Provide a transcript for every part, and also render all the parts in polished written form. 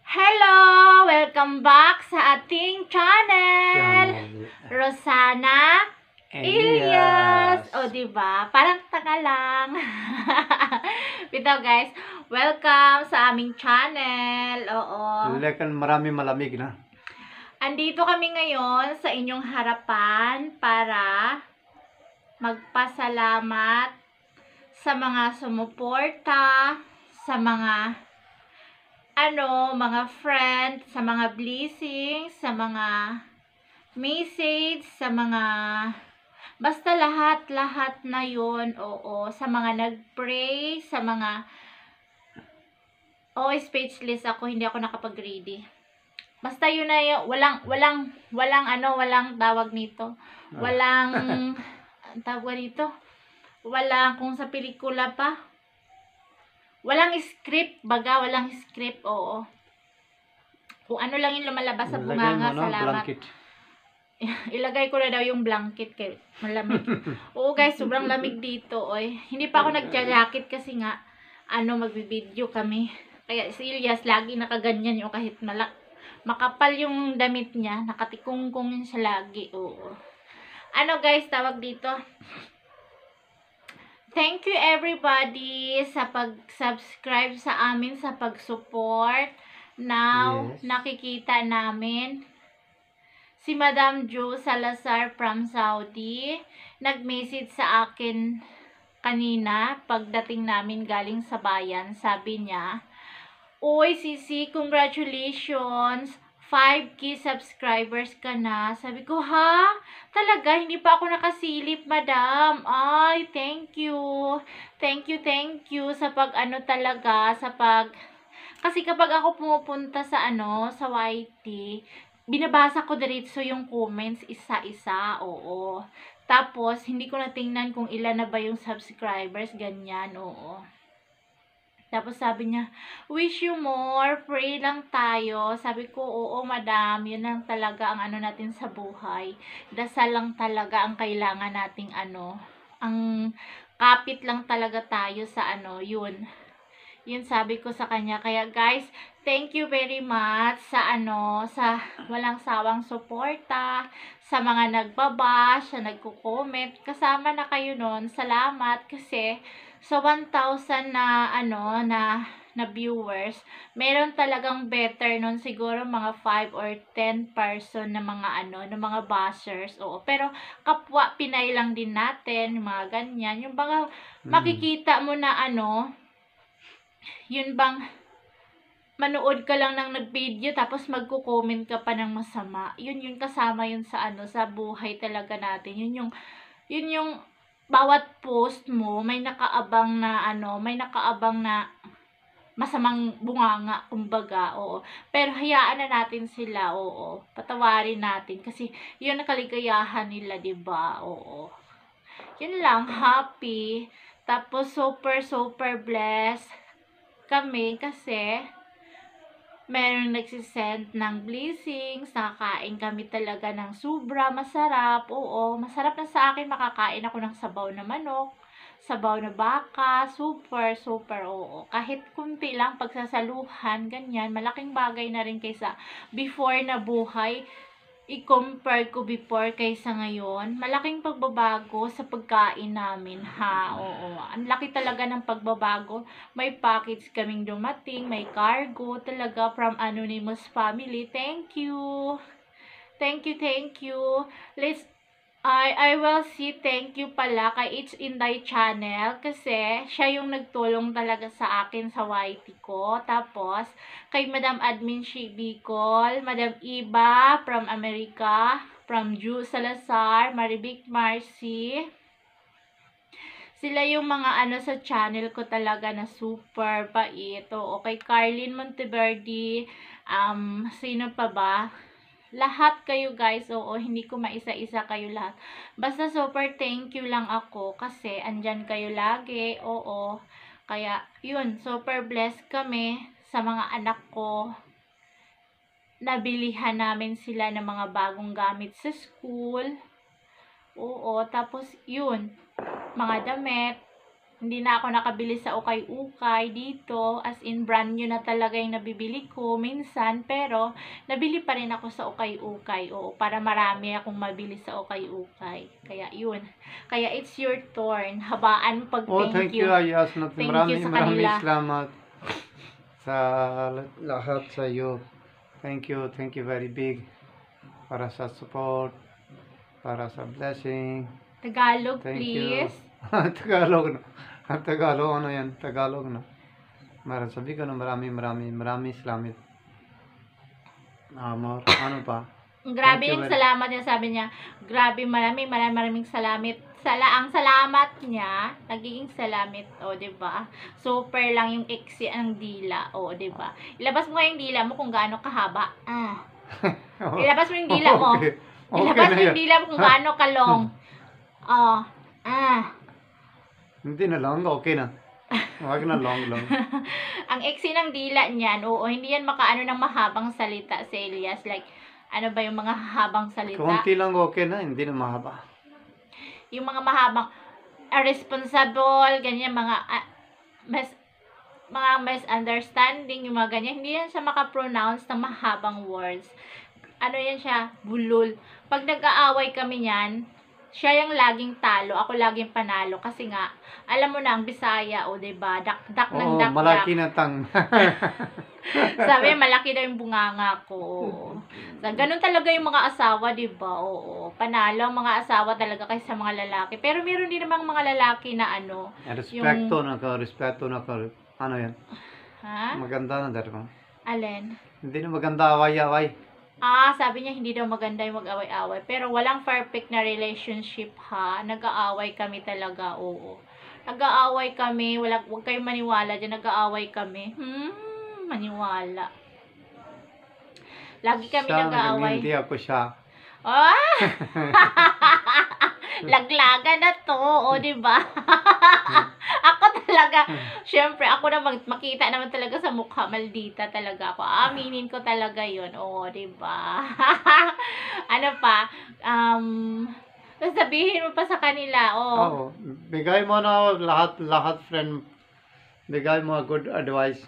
Hello! Welcome back sa ating channel! Rosana Elias! O, diba? Parang tanga lang. Ito guys, welcome sa aming channel. Oo. Lekan marami malamig na. Andito kami ngayon sa inyong harapan para magpasalamat sa mga sumuporta, sa mga mga friend, sa mga blessings, sa mga message, sa mga basta lahat na yun, oo, sa mga nag-pray, sa mga speechless ako, hindi ako nakapag-ready. Basta yun na yun, walang tawag nito. Walang tawag nito. Walang kung sa pelikula pa. Walang script, walang script, oo. Kung ano lang yung lumalabas sa bunganga, salamat. Blanket. Ilagay ko na daw yung blanket kay malamig. Oo guys, sobrang lamig dito, oy. Hindi pa ako nagja-jacket kasi nga magbi-video kami. Kaya si Elias lagi nakaganyan yung kahit makapal yung damit niya, nakatikungkong yun siya lagi. Oo. Guys, tawag dito. Thank you everybody sa pag-subscribe sa amin, sa pag-support. Now, Yes. nakikita namin si Madam Jo Salazar from Saudi. Nag-message sa akin kanina pagdating namin galing sa bayan. Sabi niya, "Uy, Sisi, congratulations! 5K subscribers ka na." Sabi ko, ha? Talaga? Hindi pa ako nakasilip, madam. Ay, thank you. Thank you sa talaga, kasi kapag ako pumupunta sa sa YT, binabasa ko diretso yung comments isa-isa, oo. Tapos, hindi ko natingnan kung ilan na ba yung subscribers, ganyan, oo. Tapos sabi niya, wish you more, pray lang tayo. Sabi ko, oo madam, yun lang talaga ang natin sa buhay. Dasal lang talaga ang kailangan nating ang kapit lang talaga tayo sa yun. Yun sabi ko sa kanya. Kaya guys, thank you very much sa sa walang sawang suporta, sa mga nagbabash, sa nagko-comment. Kasama na kayo nun. Salamat kasi sa 1,000 na viewers, meron talagang better nun, siguro mga 5 or 10 person na mga na mga bashers. Oo, pero kapwa Pinay lang din natin, yung mga ganyan. Yung bang makikita mo na yun bang manood ka lang ng nag-video tapos magko-comment ka pa ng masama. Yun kasama yun sa sa buhay talaga natin. Yun yung bawat post mo may nakaabang na masamang bunganga, kumbaga, oo. Pero hayaan na natin sila, oo. Patawarin natin kasi yun ang kaligayahan nila, 'di ba? Oo. Yun lang, happy. Tapos super blessed kami kasi meron nagsisend ng blessings, nakakain kami talaga ng sobra masarap. Oo, masarap na sa akin makakain ako ng sabaw na manok, sabaw na baka, super, oo. Kahit kunti lang pagsasaluhan, ganyan, malaking bagay na rin kaysa before na buhay. I-compare ko before kaysa ngayon, malaking pagbabago sa pagkain namin, ha, oo. Ang laki talaga ng pagbabago. May package kaming dumating, may cargo, talaga from Anonymous Family. Thank you. Thank you. I will see thank you pala kay It's Inday Channel kasi siya yung nagtulong talaga sa akin sa YT ko. Tapos, kay Madam Admin Bicol, Madam Iba from America, from Ju Salazar, Marivic Marcy. Sila yung mga sa channel ko talaga na super bait. O kay Carlin Monteverde, sino pa ba? Lahat kayo guys, oo, hindi ko maisa-isa kayo lahat. Basta super thank you lang ako kasi andyan kayo lagi, oo. Kaya, yun, super blessed kami sa mga anak ko. Nabilihan namin sila ng mga bagong gamit sa school. Oo, tapos yun, mga damit. Hindi na ako nakabili sa ukay-ukay dito. As in, brand new na talaga yung nabibili ko minsan. Pero, nabili pa rin ako sa ukay-ukay. Oo, para marami akong mabili sa ukay-ukay. Kaya, yun. Kaya, it's your turn. Habaan mo pag Oh, thank thank you, you. Ayas. Thank you Maraming sa maraming kanila. salamat sa lahat sa iyo. Thank you very big para sa support, para sa blessing. Tagalog, Thank please. you. Tagalog na. Tagalog ano yan? Tagalog na. Sabi ko na maraming salamat. Amor, ano pa? Grabe Thank you yung very- salamat niya. Sabi niya, grabe, maraming salamat. Ang salamat niya, nagiging salamat, o, diba? Super lang yung iksi ang dila, o, diba? Ilabas mo nga yung dila mo kung gaano kahaba. Ilabas mo yung dila mo. Okay. Okay Ilabas na mo yung yan. dila mo kung gaano kalong. Oh, Hindi na long, okay na. Huwag na long. Ang iksi ng dila niyan, oo, hindi yan makaano ng mahabang salita si Elias. Like, ano ba yung mga habang salita? Konti lang okay na, hindi na mahaba. Yung mga mahabang responsible, ganyan, mga misunderstanding, yung mga ganyan, hindi yan siya makapronounce ng mahabang words. Ano yan siya? Bulol. Pag nag-aaway kami yan, siya yung laging talo, ako laging panalo. Kasi nga, alam mo na, ang Bisaya, o diba? Dak ng Oo, dak. malaki na tang. Sabi, malaki daw yung bunganga ko. So, ganun talaga yung mga asawa, diba? Oo. Panalo ang mga asawa talaga kaysa mga lalaki. Pero meron din namang mga lalaki na ano. Respeto na ka. Ano yan? Ha? Maganda na dito. Alin? Hindi na maganda away-away. Sabi niya hindi daw maganda yung mag-away-away. Pero walang perfect na relationship, ha? Nag-aaway kami talaga, oo. Nag-aaway kami. Huwag kayong maniwala dyan. Nag-aaway kami. Maniwala. Lagi kami nag-aaway. Hindi ako siya. Laglaga na to, o, diba? Ako talaga, syempre, ako na makita naman talaga sa mukha, maldita talaga ako. Aminin ko talaga yun, o, diba? Ano pa, sabihin mo pa sa kanila, Oo. Bigay mo na lahat friend. Bigay mo good advice.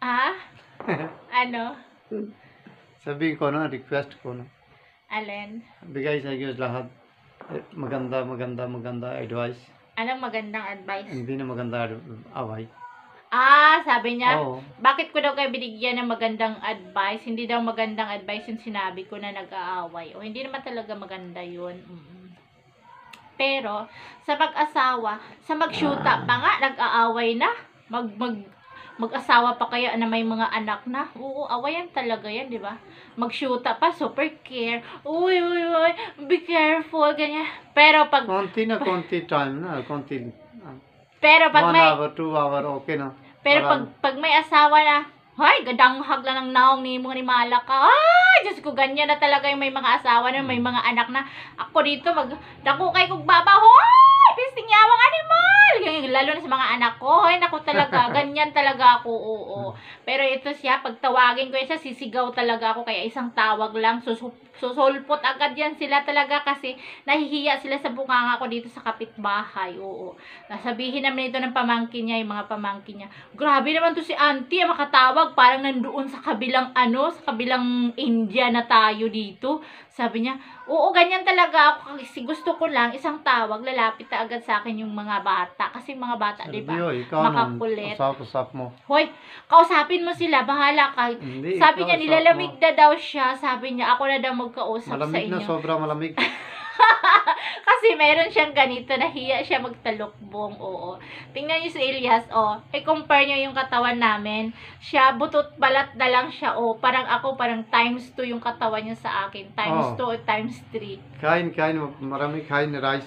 Ano? Sabihin ko na, request ko na. Alin? Bigay sa iyo lahat. Maganda advice. Anong magandang advice? Hindi na maganda away. Sabi niya, Oo. bakit ko daw kayo binigyan ng magandang advice? Hindi daw magandang advice yung sinabi ko na nag-aaway. O, hindi naman talaga maganda yun. Pero, sa mag-asawa, sa mag-shoota pa nga, nag-aaway na. Mag-asawa pa kaya na may mga anak na. Oo, awayan talaga yan, di ba? Mag-shoota pa, super care. Uy, be careful, ganyan. Pero pag, Konti time na. pero pag 1 may, hour, 2 hour, okay na. pero pag may asawa na, ay, gadanghag lang ng naong ni mga ni Malaka. Ay, Diyos ko, ganyan na talaga yung may mga asawa na, may mga anak na. Ako dito, dako kay kong baba, hoy, pisting yawang animal. Lalo na sa mga anak ko, hoy, naku talaga, ganyan talaga ako, oo. Pero ito siya, pag tawagin ko siya, sisigaw talaga ako, kaya isang tawag lang, susulpot agad yan sila talaga kasi nahihiya sila sa bunganga ko dito sa kapitbahay, oo. Nasabihin naman ito ng pamangkin niya, yung mga pamangkin niya, grabe naman to si auntie, makatawag, parang nandoon sa kabilang sa kabilang India na tayo dito. Sabi niya, oo, ganyan talaga ako kasi gusto ko lang isang tawag, lalapit na agad sa akin yung mga bata. Kasi mga bata, di ba? Ikaw Makakulit. Usap mo. Hoy, kausapin mo sila, bahala ka. Hindi, Sabi ikaw, niya, usap nilalamig mo. na daw siya. Sabi niya, ako na daw magkausap sa Malamig inyo. na, sobrang malamig. Kasi meron siyang ganito, nahiya siya magtalukbong, oo. Tingnan niyo si Elias, i-compare niyo yung katawan namin. Siya, butot balat na lang siya, parang ako, parang times 2 yung katawan niya sa akin. Times 2 or times 3. Kain, marami kain rice.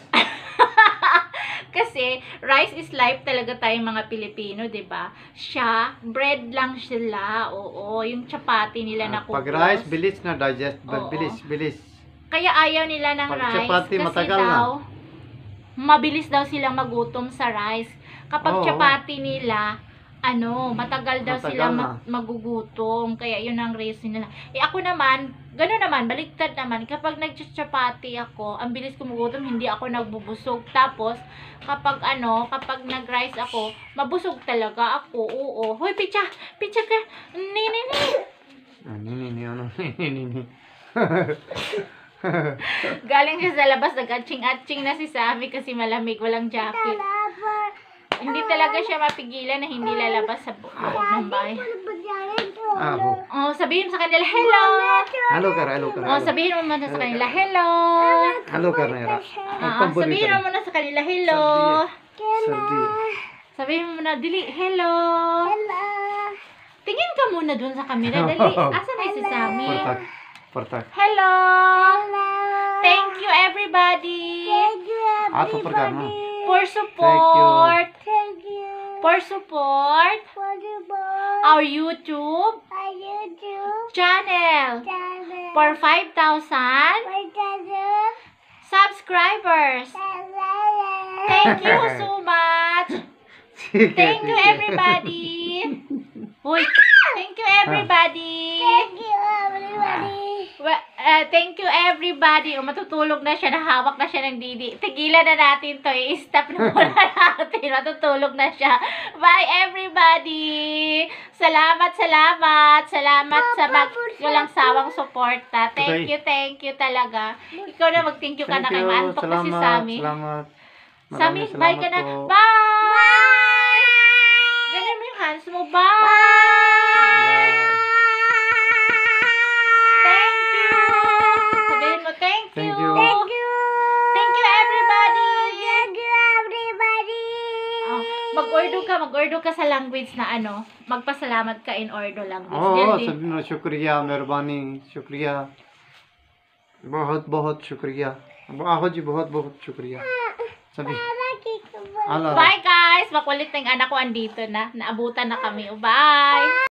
Kasi, rice is life talaga tayong mga Pilipino, 'di ba? Siya, bread lang sila, oo. Yung chapati nila na kubos. Pag rice, bilis na digest. Oo. Bilis. Kaya ayaw nila ng Pag rice chapati, kasi matagal na. daw mabilis daw silang magutom sa rice. Kapag Oo. chapati nila, matagal daw Matagal sila na. magugutom. Kaya yun ang reason nila. Ako naman, gano'n naman, baliktad naman. Kapag nagchachapati ako, ang bilis ko magutom, hindi ako nagbubusog. Tapos, kapag nag-rice ako, mabusog talaga ako. Oo. Hoy, picha ka. Nini. Ano? Nini. Galing siya sa labas, nag-atching-atching na si Sammy kasi malamig, walang jacket. Hindi talaga siya mapigilan na hindi lalabas sa loob ng bahay. Oh, sabihin mo sa kanila, hello! Halo kar. Oh, sabihin mo muna sa kanila, hello! Halo kar Nera. Sabihin mo muna sa kanila, hello! Sardi. Sabihin mo muna, dili, hello! Tingin ka muna dun sa camera, dali. Asan na si Sammy? Portak. Hello! Thank you, everybody! Ato perkar no. For support! For support! Our YouTube channel! For 5,000 subscribers! Thank you so much! Thank you, everybody! Uy, thank you, everybody! Thank you, everybody. Matutulog na siya. Nahawak na siya ng didi. Tigilan na natin to. I-stop na muna natin. Matutulog na siya. Bye, everybody! Salamat sa walang sawang suporta. Thank you talaga. Ikaw na mag-thank you ka na kay Maantok na si Sammy. Salamat. Sammy, Maraming bye ka na. salamat po. Bye! Ganun mo yung hands mo. Bye! Sabihin mo, thank you. Thank you. Thank you, everybody. Oh, mag-order ka sa language na magpasalamat ka in order language. Oh, Jल्दी. सभी ने शुक्रिया मेहरबानी शुक्रिया बहुत शुक्रिया आहो जी बहुत शुक्रिया सभी Bye guys! Makulit na yung anak ko andito na. Naabutan na kami. Bye!